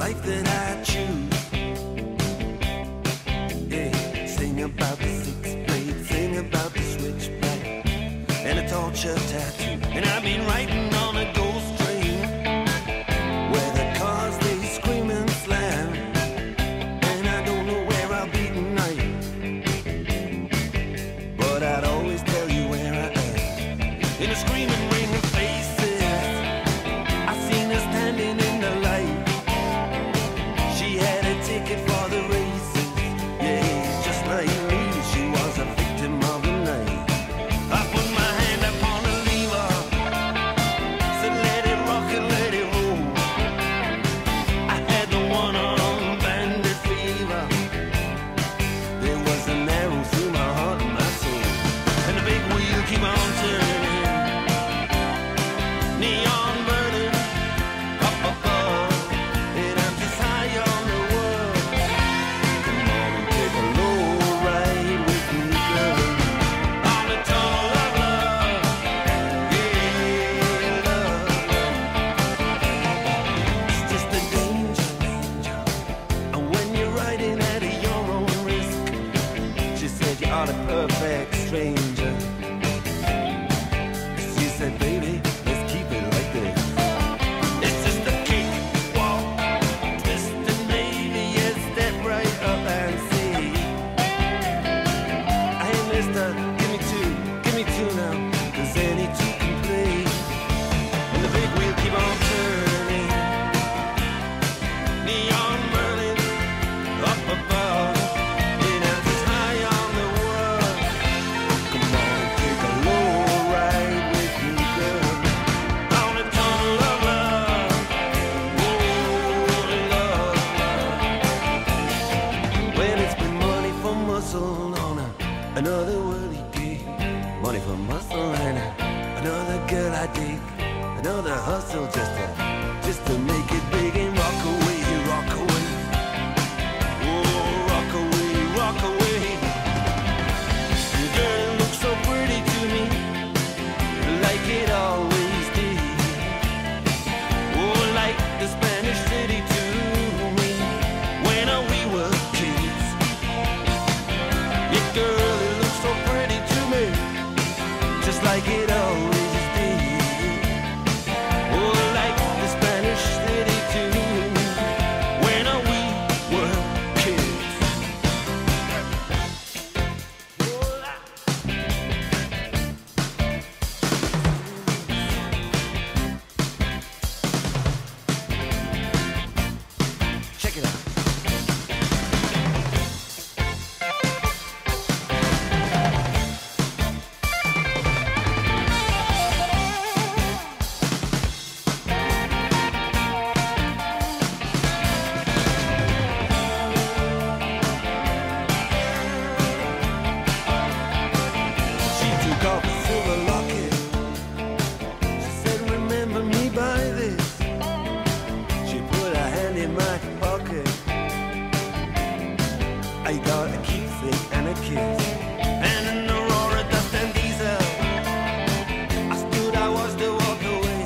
life that I choose. Yeah, sing about the six blade, sing about the switchback, and a torture tattoo. And I've been writing on a ghost train where the cars they scream and slam, and I don't know where I'll be tonight, but I'd always tell you where I am. In a screaming ring of faces, I seen her standing in the light. She had a ticket for the races, yeah, just like me, she was a victim of the night. I put my hand upon the lever, said let it rock and let it roll. I had the one-arm bandit fever. There was an arrow through my heart and my soul, and the big wheel keep on turning, neon burning up above, and I'm just high on the world. Come on and take a low ride with me, girl, on the tunnel of love, yeah, love. It's just a danger, and when you're riding at your own risk, she said you are the perfect stranger. She said, baby, let's keep it like this. It's just a kick, walk, twist, and maybe a step right up and see. Hey, mister, give me two now, 'cause any two can play. And the big wheel keep on turning, neon burning up above, and I'm just high on the world. Come on and take a low ride with me, girl, on the tunnel of love, oh, love. When it's been money for muscle on another worldly gig, money for muscle and another girl I dig, another hustle just to make it big and rock away, rock away, oh, rock away, rock away. Your girl looks so pretty to me, like it always did, oh, like the Spanish city to me when we were kids. Your girl, it looks so pretty to me, just like it always did, oh, like the Spanish city to me when we were kids. Check it out. She took off a silver locket. She said, remember me by this. She put her hand in my pocket. I got a keepsake and a kiss, and an Aurora dust and diesel. I stood, I watched her walk away.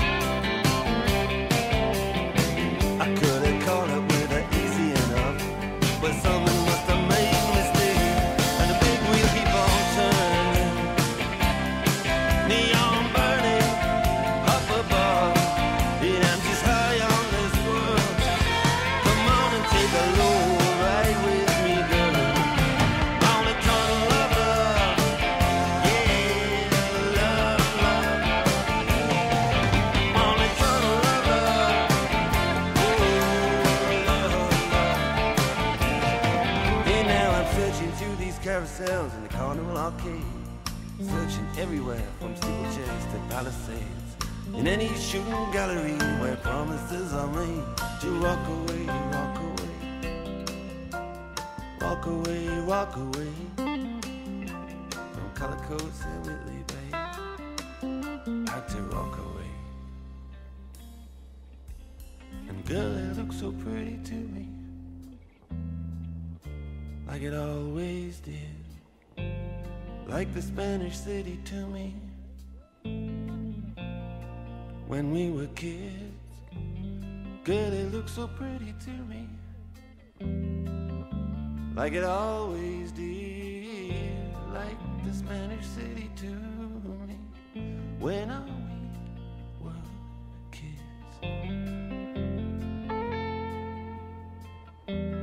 I could have caught up with her easy enough, but someone must have made a mistake, and the big wheel keep on turning, neon burning up above, and I'm just high on this world. Come on and take a low ride with me, girl, on the tunnel of love, yeah, love, love, on the tunnel of love, oh, love, love. And now I'm searching through these carousels in the Carnival Arcade, searching everywhere from steeplechase to Palisades, in any shooting gallery where promises are made to rock away, rock away, rock away, rock away, from Color Coats and Whitley Bay, out to rock away. And girl, it looks so pretty to me, like it always did, like the Spanish city to me when we were kids. Girl, it looks so pretty to me, like it always did, like the Spanish city to me when we were kids.